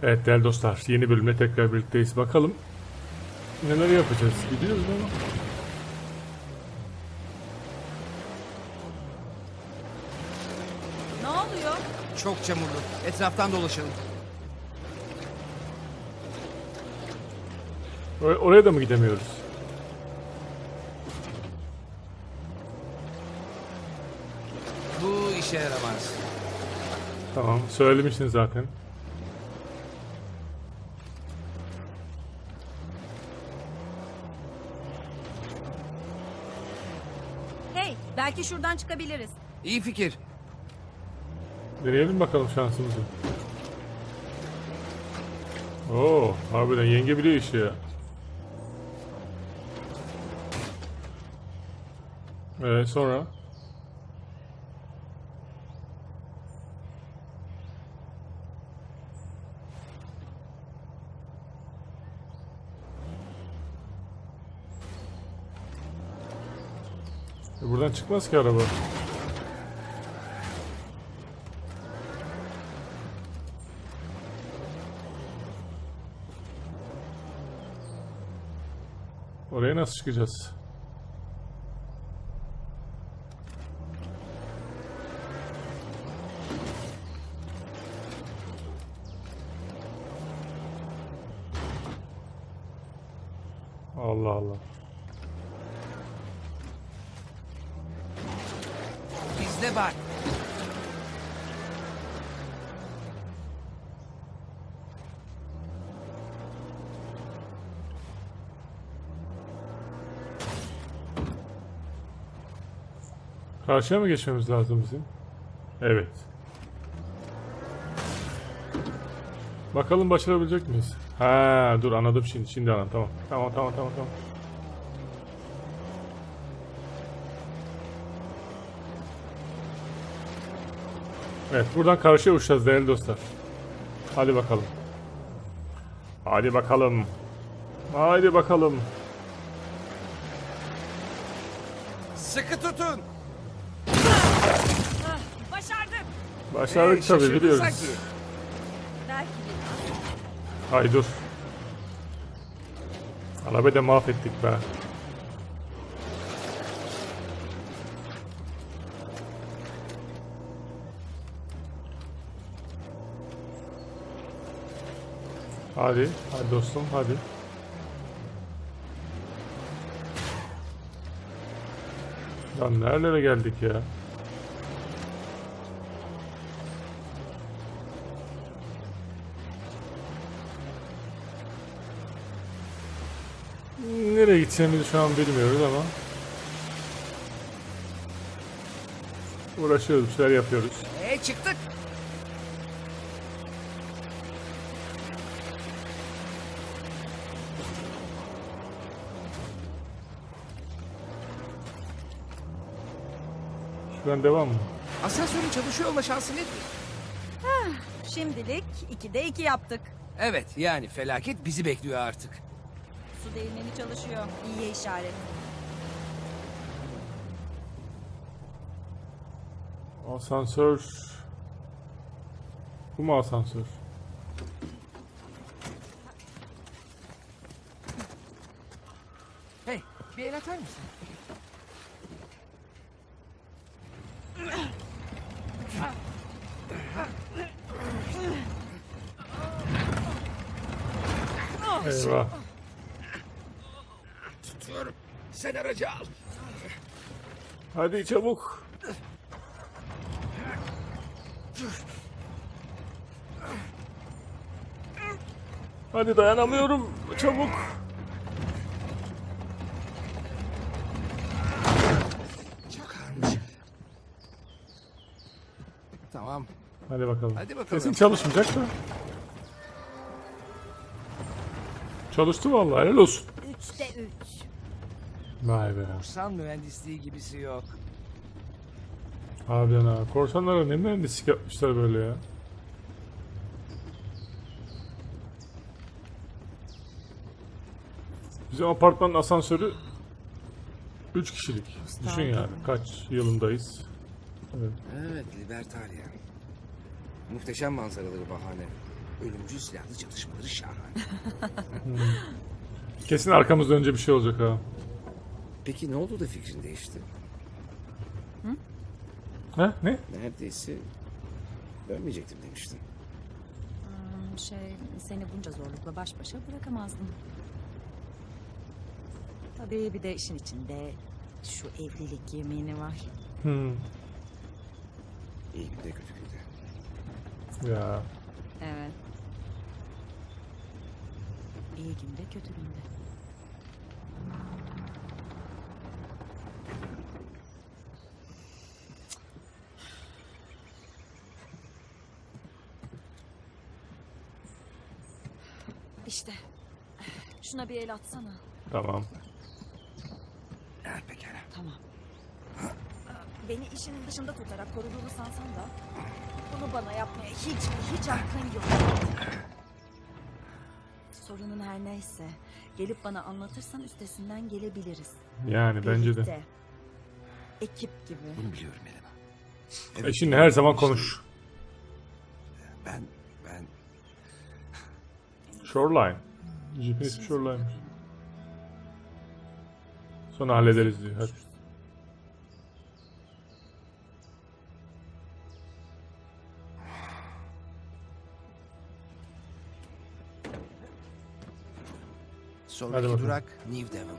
Evet değerli dostlar, yeni bölümle tekrar birlikteyiz. Bakalım neler yapacağız. Gidiyoruz ama. Ne oluyor? Çok çamurlu. Etraftan dolaşalım. Oraya da mı gidemiyoruz? Bu işe yaramaz. Tamam, söylemiştin zaten. Hey, belki şuradan çıkabiliriz. İyi fikir. Deneyelim bakalım şansımızı. Oo, harbiden yenge biliyor işi ya. Sonra? Buradan çıkmaz ki araba. Oraya nasıl çıkacağız? Allah Allah. Bizde bak. Karşıya mı geçmemiz lazım bizim? Evet. Bakalım başarabilecek miyiz? Ha, dur anladım şimdi. Şimdi anladım. Tamam. Tamam. Evet, buradan karşıya uçacağız değerli dostlar. Hadi bakalım. Hadi bakalım. Haydi bakalım. Sıkı tutun. Başardık. Başardık tabii, şaşırdın biliyoruz. sanki. Belki. Hay dur. Arabayı da mahvettik be. Hadi dostum, hadi. Lan nerelere geldik ya? Nereye gideceğimizi şu an bilmiyoruz ama uğraşıyoruz, bir şeyler yapıyoruz. Çıktık. Şuradan devam mı? Asansörün çalışıyor olma şansı nedir? Şimdilik 2'de 2 yaptık. Evet, yani felaket bizi bekliyor artık. Su değirmeni çalışıyor. İyiye işaret. Asansör. Bu mu asansör? Hey, bir el atar mısın? Eyvah. Tutuyorum. Sen aracı al. Hadi çabuk. Hadi dayanamıyorum. Çabuk. Çok ağırmış. Tamam. Hadi bakalım. Hadi bakalım. Kesin çalışmayacak da. Çalıştı vallahi, helal olsun. 3'te 3. Vay be. Korsan mühendisliği gibisi yok. Harbiden ha. Korsanlara ne mühendislik yapmışlar böyle ya. Bizim apartmanın asansörü 3 kişilik. Düşün yani kaç yılındayız. Evet. Evet, Libertalia. Muhteşem manzaraları bahane. Ölümcül silahlı çatışmaları şahane. Kesin arkamızda önce bir şey olacak ha. Peki ne oldu da fikrin değişti? Ha? Ne? Neredeyse dönmeyecektim demiştin. Seni bunca zorlukla baş başa bırakamazdım. Tabii bir de işin içinde şu evlilik yemini var. İyi günde kötü günde. Ya. Evet. İyi günde kötü günde. İşte. Şuna bir el atsana. Tamam. Pekala. Tamam. Beni işin dışında tutarak koruduğunu sansan da bunu bana yapmaya hiç hakkın yok. Sorunun her neyse gelip bana anlatırsan üstesinden gelebiliriz. Yani bence de. Birlikte. Ekip gibi. Bunu biliyorum Elena. Şimdi her zaman konuş. Ben Shoreline. Jeep'in ismi Shoreline'miş. Sonra hallederiz diyor. Hadi. sonraki Hadi bakalım. durak New Devon.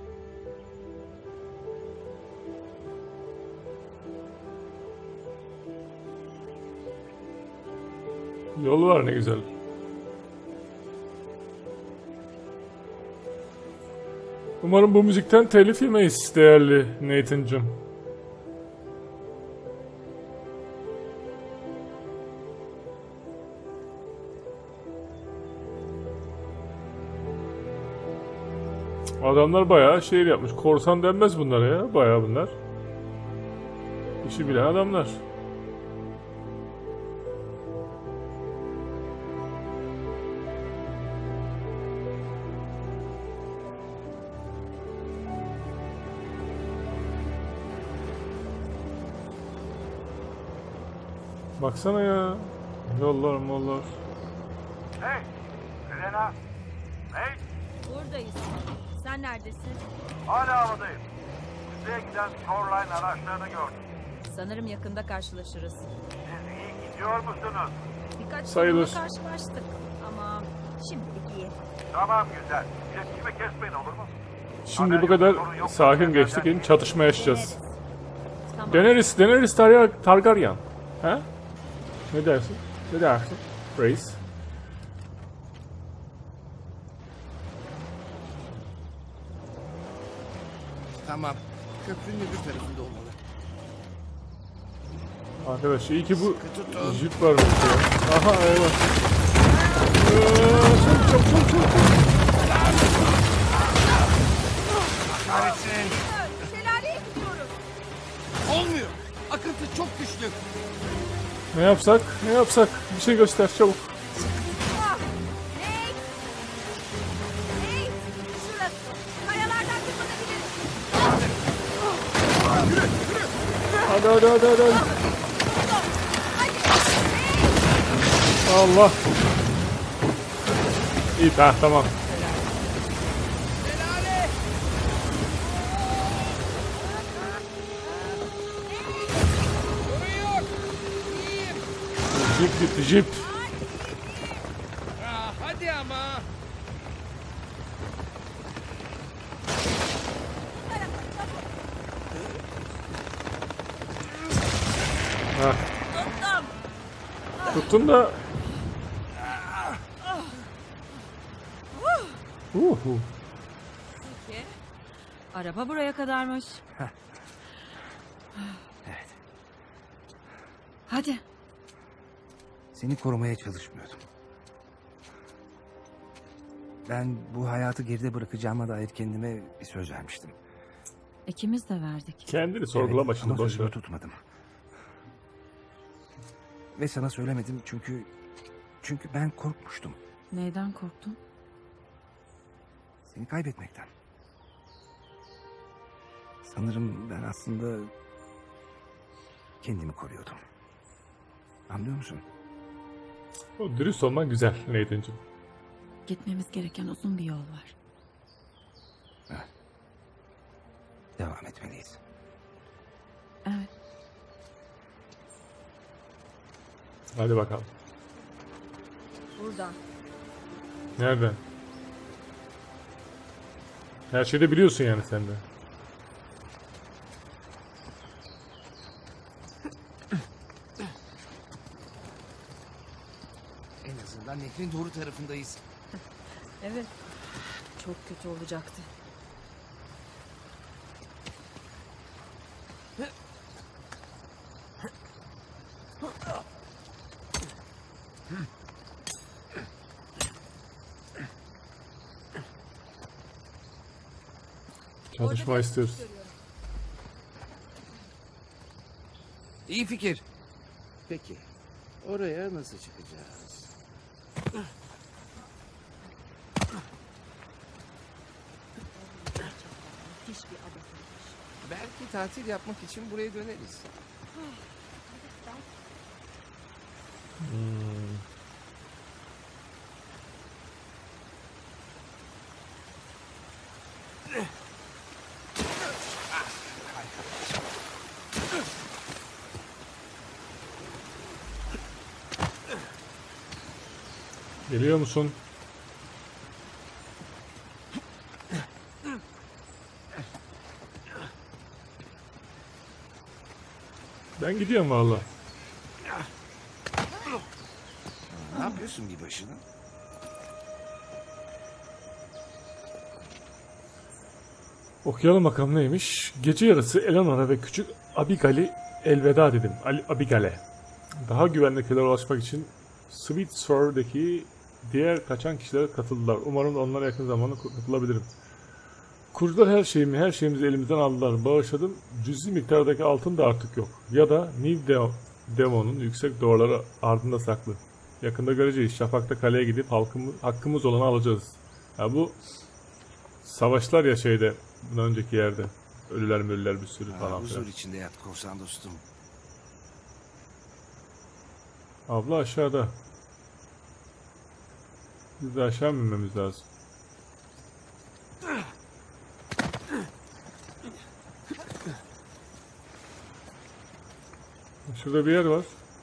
Yol var ne güzel. Umarım bu müzikten telif yemeyiz değerli Nathan'cığım. Adamlar bayağı şehir yapmış. Korsan denmez bunlara ya. Bayağı bunlar. İşi bilen adamlar. Baksana ya. Yollar mollar. Hey! Elena! Hey! Buradayız. Sen neredesin? Hala havadayım. Kuzeye giden Shoreline araçlarını gördüm. Sanırım yakında karşılaşırız. Siz iyi gidiyor musunuz? Birkaç Sayılır. sorunla karşılaştık ama şimdilik iyi. Tamam güzel. İletişimi kesmeyin olur mu? Şimdi bu kadar sakin geçtik. Çatışma yaşayacağız. Tamam. Daenerys Targaryen. Ha? Ne dersin? Ne dersin? Reis. Tamam. Köprünün öbür tarafında olmalı. Arkadaş iyi ki bu Sıkı tutun. jip varmış ya. Aha eyvah. Çok. Kahretsin. Şelaleye gidiyoruz. Olmuyor. Akıntı çok güçlü. Ne yapsak? Ne yapsak? Bir şey göster çabuk. Hey! Hey! Şurası. Kayalardan tırmanabiliriz. Hadi. Allah. İyi tamam. Jip gitti jip. Hadi ama. Ha. Tuttum. Tuttun da. Peki. Araba buraya kadarmış. Evet. Hadi. Seni korumaya çalışmıyordum. Ben bu hayatı geride bırakacağıma dair kendime bir söz vermiştim. İkimiz de verdik. Kendini sorgulama şimdi ama boş sözümü ver. tutmadım. Ve sana söylemedim çünkü ben korkmuştum. Neyden korktun? Seni kaybetmekten. Sanırım ben aslında kendimi koruyordum. Anlıyor musun? O dürüst olman güzel Nathan'cığım. Gitmemiz gereken uzun bir yol var. Devam etmeliyiz. Evet. Hadi bakalım. Buradan. Nereden? Her şeyi de biliyorsun yani sen de. En azından nehrin doğru tarafındayız. Evet. Çok kötü olacaktı. Çalışma istiyoruz. İyi fikir. Peki, oraya nasıl çıkacağız? Müthiş bir adasıymış. Belki tatil yapmak için buraya döneriz. Geliyor musun? Ben gidiyorum valla. Ne yapıyorsun bir başına? Okuyalım bakalım neymiş. Gece yarısı Eleanor'a ve küçük Abigail'i elveda dedim. Abigail'e. Daha güvenli kıyılara ulaşmak için Sweet Sour'daki diğer kaçan kişiler katıldılar. Umarım onlara yakın zamanda katılabilirim. Kurucular her şeyimizi elimizden aldılar. Bağışladım. Cüzi miktardaki altın da artık yok. Ya da New Devon'un yüksek duvarları ardında saklı. Yakında göreceğiz. Şafak'ta kaleye gidip hakkımız olanı alacağız. Ya bu savaşlar ya şeyde, bundan önceki yerde. Ölüler bir sürü falan Huzur filan. içinde yat korsan dostum. Abla aşağıda. Biz de aşağı mı inmemiz lazım? Şurada bir yer var.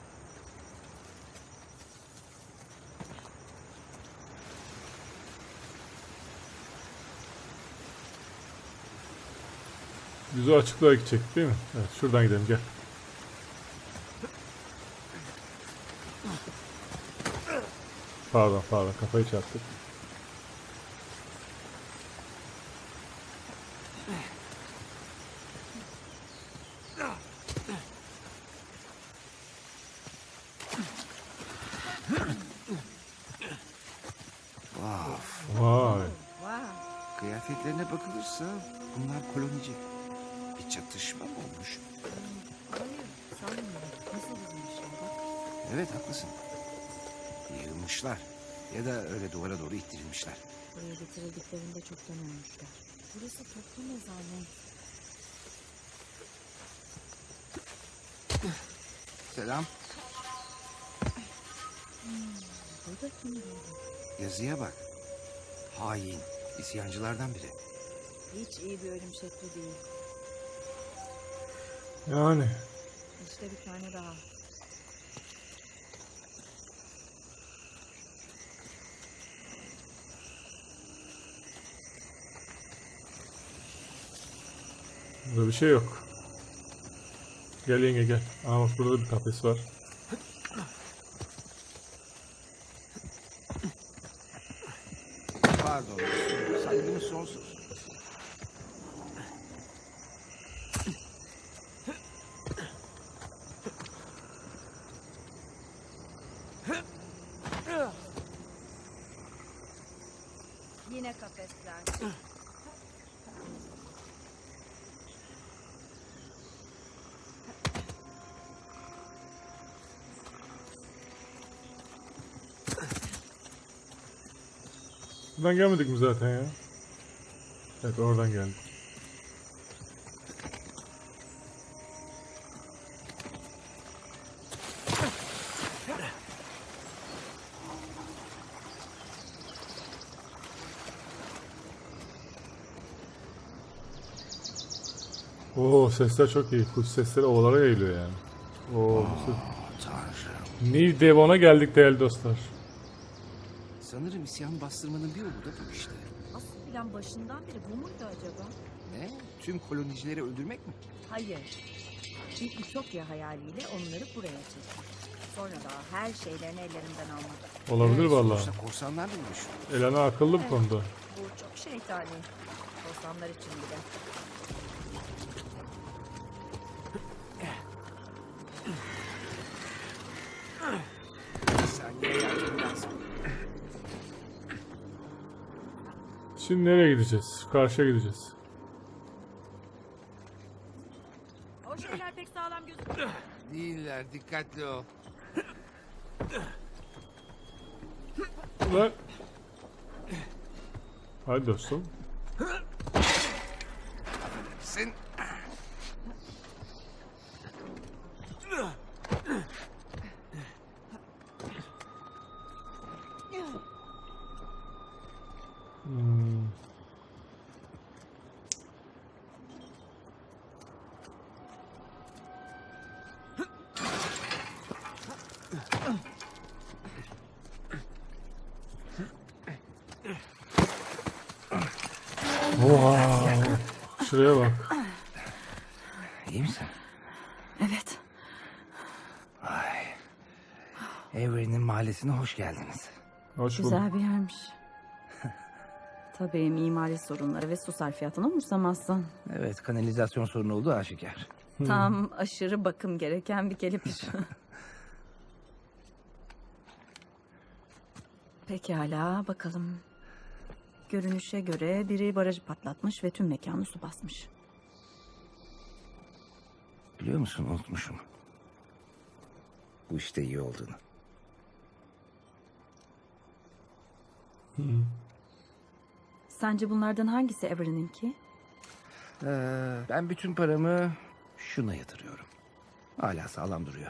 Bizi o açıklığa gidecek değil mi? Evet, şuradan gidelim gel. Pardon kafayı çarptık. Vay. Wow. Kıyafetlerine bakılırsa bunlar kolonici. Bir çatışma mı olmuş? Hayır, sanmıyorum. Nasıl bulmuşlar bak. Evet haklısın. Yığılmışlar. Ya da öyle duvara doğru ittirilmişler. Buraya getirildiklerinde çoktan ölmüşler. Burası toplu mezarlık. Selam. Burada kim böyle? Yazıya bak. Hain. İsyancılardan biri. Hiç iyi bir ölüm şekli değil. Yani. İşte bir tane daha. Burada bir şey yok. Gel yenge gel. Aa bak burada bir kafes var. Pardon. Saygımız sonsuz. Yine kafesler. Buradan gelmedik mi zaten ya? Evet oradan geldik. Oo, sesler çok iyi. Kuş sesleri ovalara yayılıyor yani. Oo, Tanrım. New Devon'a geldik değerli dostlar. Sanırım isyanı bastırmanın bir yolu da bu işte. Asıl plan başından beri bu muydu acaba? Ne? Tüm kolonicileri öldürmek mi? Hayır. Bir ütopya hayaliyle onları buraya çekmek. Sonra da her şeylerini ellerinden almak. Olabilir Evet, vallahi. sonuçta korsanlarla uğraşıyor. Elena akıllı bu konuda. Bu çok şeytani. Korsanlar için bile. Bir saniye yardım lazım. Şimdi nereye gideceğiz? Karşıya gideceğiz. O şeyler pek sağlam gözükmüyor. Değiller, dikkatli ol. Ulan. Hadi dostum. Sen... Hmm. Wow. Şuraya bak. İyi misin? Evet. Vay. Avery'nin mahallesine hoş geldiniz. Hoş bulduk. Güzel bir yermiş. Tabii mimari sorunları ve su sarfiyatını umursamazsın. Evet, kanalizasyon sorunu olduğu aşikar. Tam aşırı bakım gereken bir kelepir. Pekala bakalım. Görünüşe göre biri barajı patlatmış ve tüm mekanı su basmış. Biliyor musun, unutmuşum. Bu işte iyi olduğunu. Sence bunlardan hangisi Avery'ninki? Ben bütün paramı şuna yatırıyorum. Hala sağlam duruyor.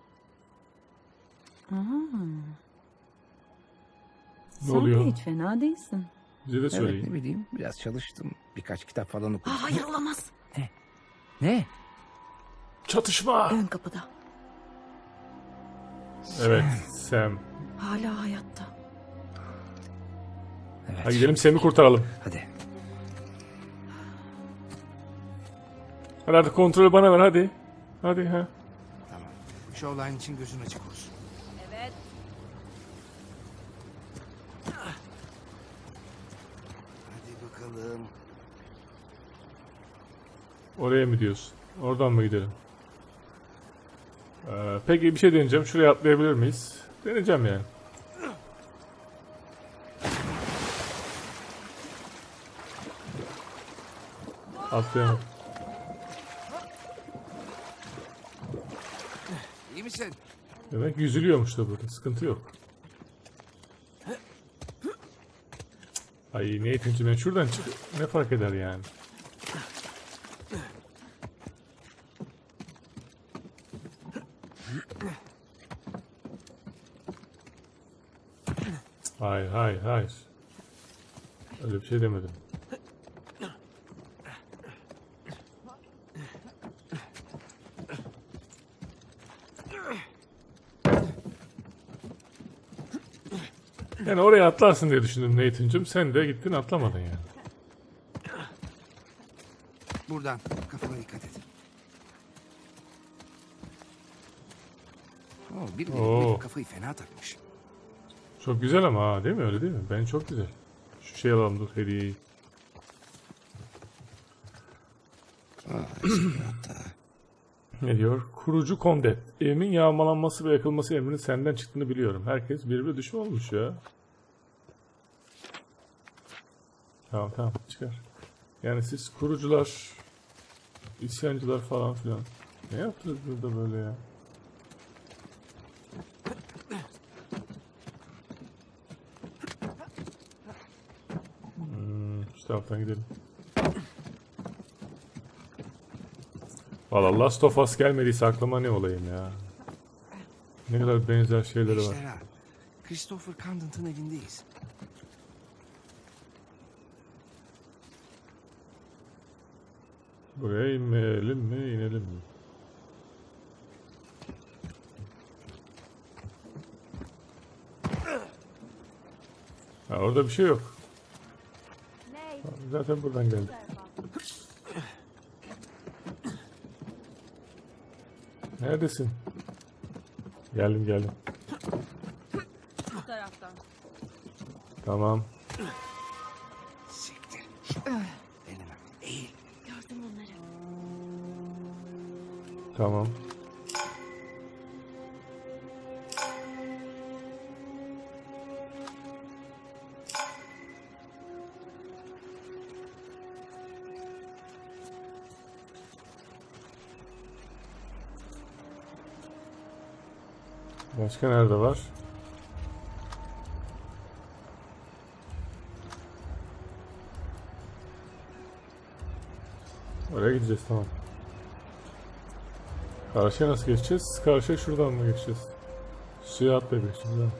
Ne Sen oluyor? de hiç fena değilsin. Bize de Evet, söyleyin. ne bileyim, biraz çalıştım. Birkaç kitap falan okudum. Hayır olamaz. Ne? Çatışma. Ön kapıda. Evet, Sam. Hala hayatta. Evet. Hadi gidelim Sam'i kurtaralım. Hadi. Hadi artık kontrolü bana ver hadi. Hadi ha. Tamam. Showline için gözün açık olsun. Evet. Hadi bakalım. Oraya mı diyorsun? Oradan mı gidelim? Peki bir şey deneyeceğim. Şuraya atlayabilir miyiz? Deneyeceğim yani. Atlayalım. İyi misin? Demek yüzülüyormuş da burada. Sıkıntı yok. Ay ne eğitimci ben şuradan çık. Ne fark eder yani? Hayır hayır hayır. Öyle bir şey demedim. Yani oraya atlarsın diye düşündüm Nathan'cığım. Sen de gittin atlamadın yani. Buradan. Kafana dikkat et. Biri Oo. kafayı fena takmış. Çok güzel ama ha, değil mi? Öyle değil mi? Ben çok güzel. Şu şey alalım dur hediyeyi. Hatta. Ne diyor? Kurucu Kondet. Evimin yağmalanması ve yakılması emrinin senden çıktığını biliyorum. Herkes birbirine düşman olmuş ya. Tamam tamam çıkar. Yani siz kurucular, isyancılar falan filan. Ne yaptınız burada böyle ya? Şu taraftan gidelim. Valla Last of Us gelmediyse aklıma ne olayım ya. Ne kadar benzer şeyleri var. İşte ha. Christopher Condon'ın evindeyiz. Buraya inmeyelim mi, inelim mi? Ha, orada bir şey yok. Ney? Zaten buradan geldik. Neredesin? Geldim. Bu taraftan. Tamam. Siktir. Elime. Eğil. Gördüm onları. Tamam. Başka nerede var? Oraya gideceğiz, tamam. Karşıya nasıl geçeceğiz? Karşıya şuradan mı geçeceğiz? Suya atlayıp geçeceğiz. Ha.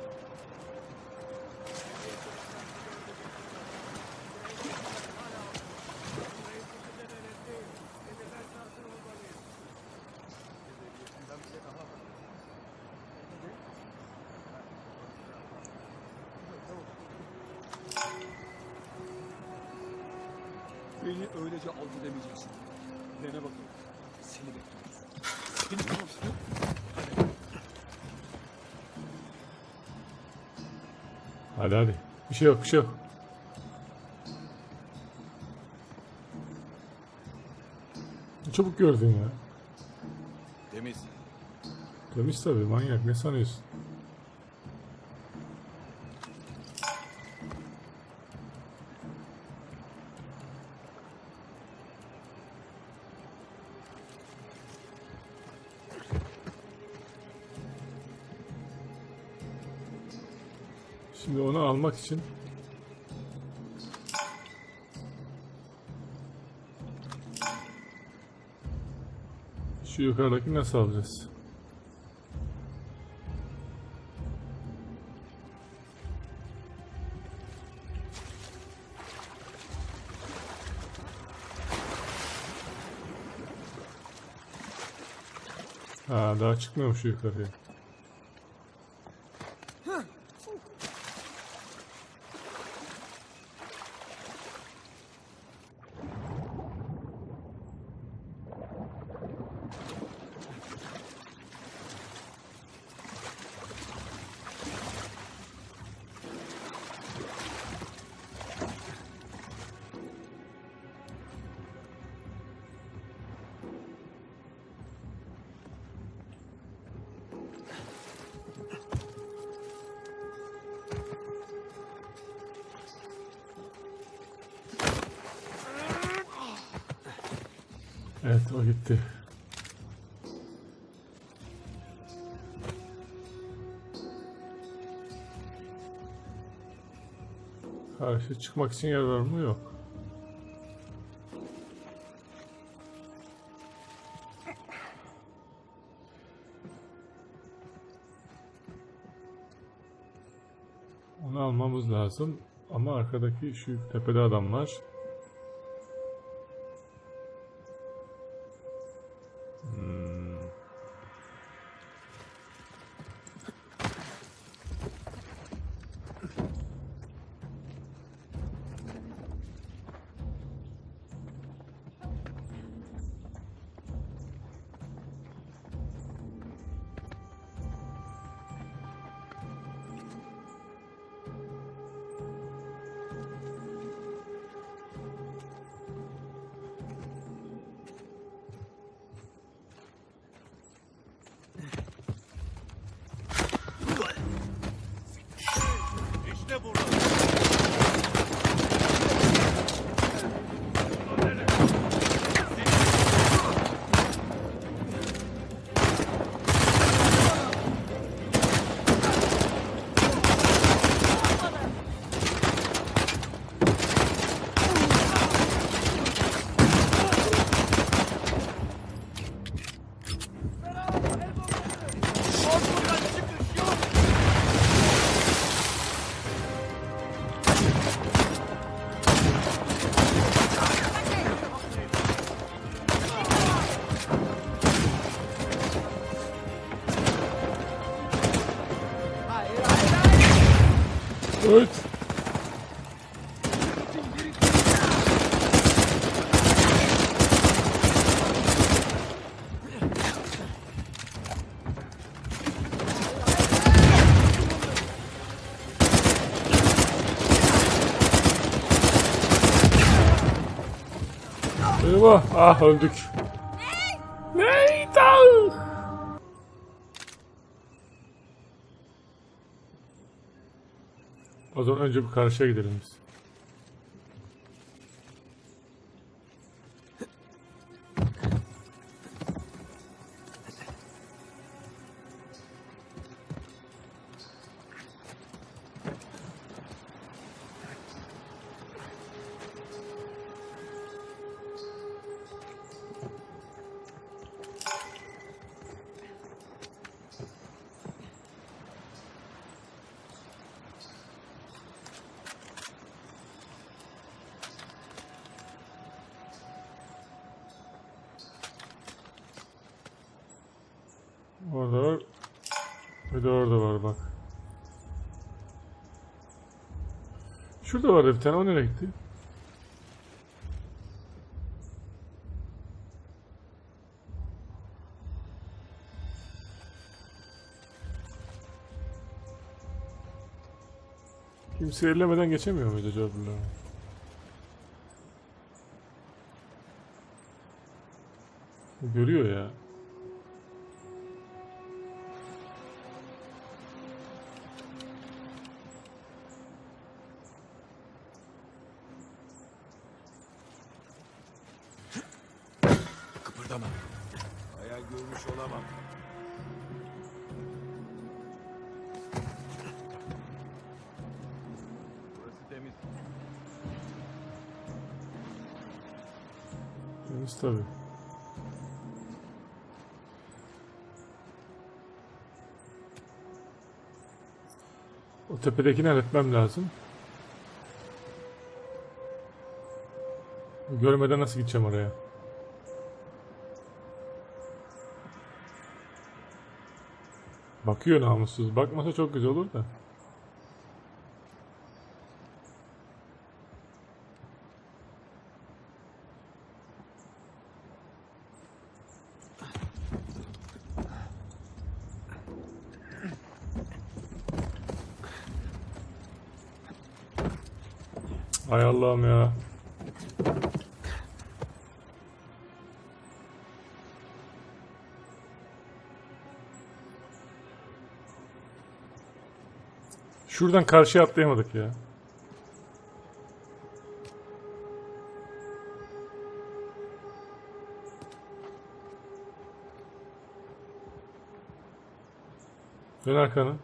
Beni öylece alt edemeyeceksin. Dene bakalım. Seni bekliyoruz. Seni tamam. Hadi. Bir şey yok. Çabuk gördün ya. Temiz. Temiz tabii, manyak, ne sanıyorsun? Şimdi onu almak için şu yukarıdaki nasıl alacağız? Ha, daha çıkmıyormuş şu yukarıya. Evet, o gitti. Karşı çıkmak için yer var mı? Yok. Onu almamız lazım. Ama arkadaki şu tepede adam var. Evet. Eyvah! Ah öldük. Nathan! O zaman önce bir karşıya gidelim biz. Orada var. Bir de orada var bak. Şurada vardı bir tane. O nereye gitti? Kimse ellemeden geçemiyor muydu acaba bunlar? Görüyor ya. Kıpırdama. Hayal görmüş olamam. Burası temiz. Temiz tabii. O tepedekini halletmem lazım. Görmeden nasıl gideceğim oraya? Bakıyor namussuz. Bakmasa çok güzel olur da. Hay Allah'ım ya. Şuradan karşıya atlayamadık ya. Dön arkanı.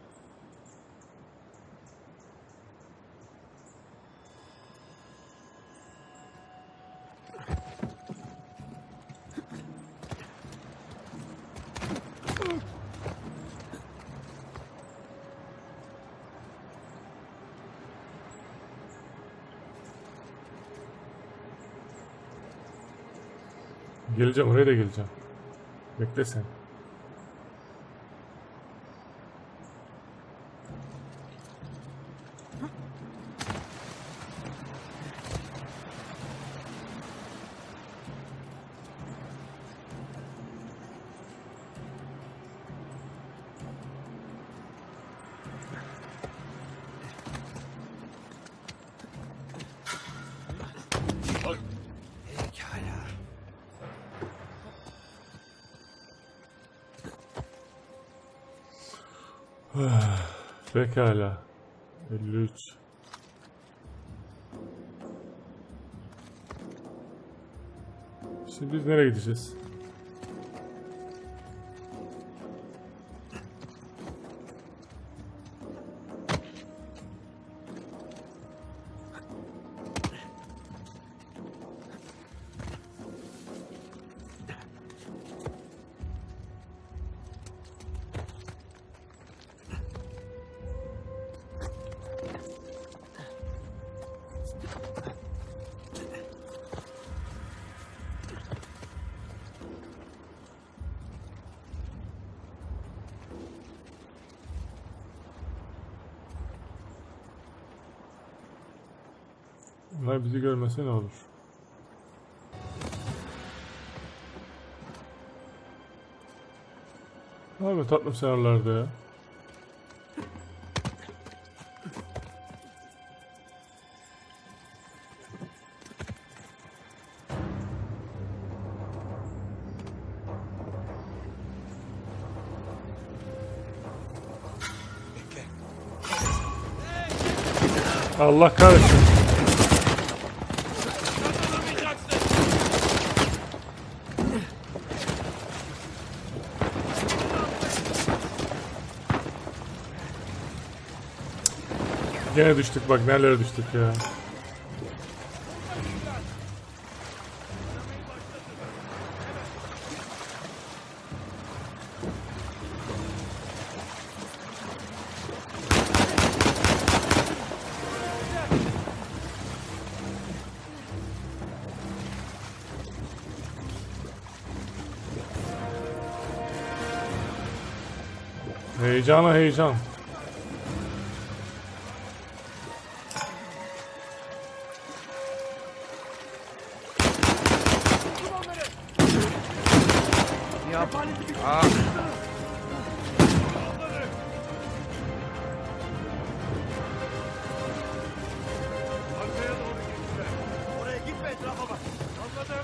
Geleceğim, oraya da geleceğim. Bekle sen. Pekala. Pekala. 53. Şimdi biz nereye gideceğiz? Onlar bizi görmese ne olur? Ne yapıyor tatlım sen oralarda ya? Allah kahretsin. Gene düştük bak nerelere düştük ya. Heyecana heyecan. Arkaya doğru gittiler. Oraya gitme, etrafa bak. Anladım.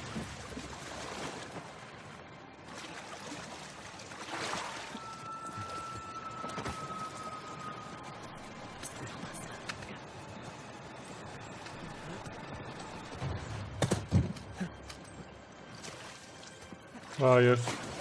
Hayır.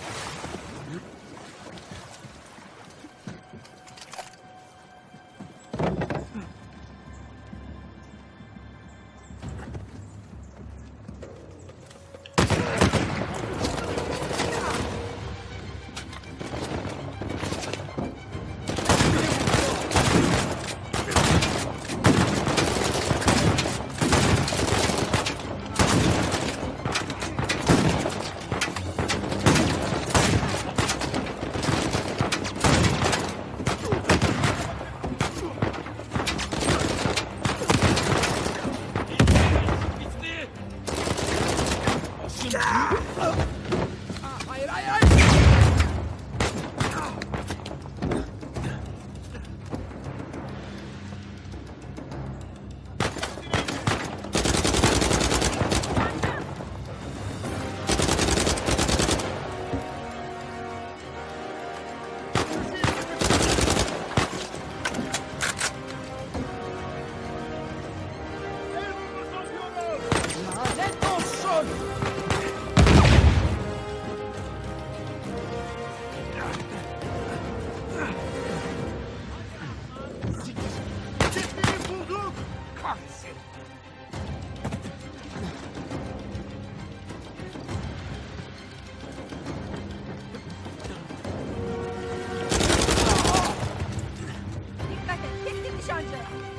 Dikkat et. Keskin nişancı.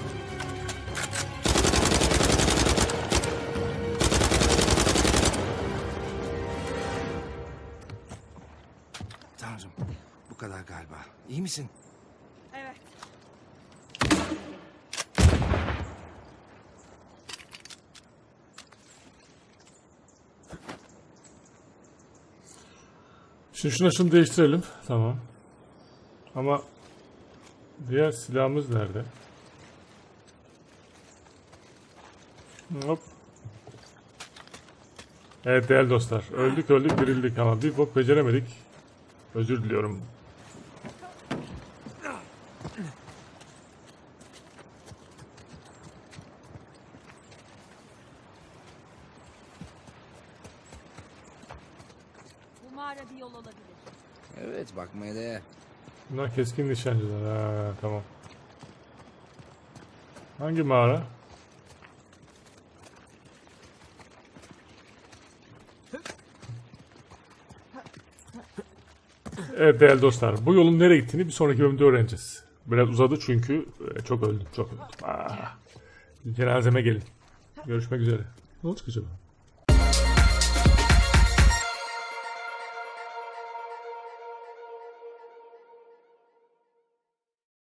Tanrım, bu kadar galiba. İyi misin? Evet. Şimdi şunu değiştirelim. Tamam. Ama diğer silahımız nerede? Hop. Evet değerli dostlar. Öldük dirildik ama bir bok beceremedik. Özür diliyorum. Bu mağara bir yol olabilir. Evet, bakmaya değer. Bunlar keskin nişancılar. Ha, tamam. Hangi mağara? Evet değerli dostlar. Bu yolun nereye gittiğini bir sonraki bölümde öğreneceğiz. Biraz uzadı çünkü çok öldüm. Cenazeme gelin. Görüşmek üzere. Ne olacak acaba?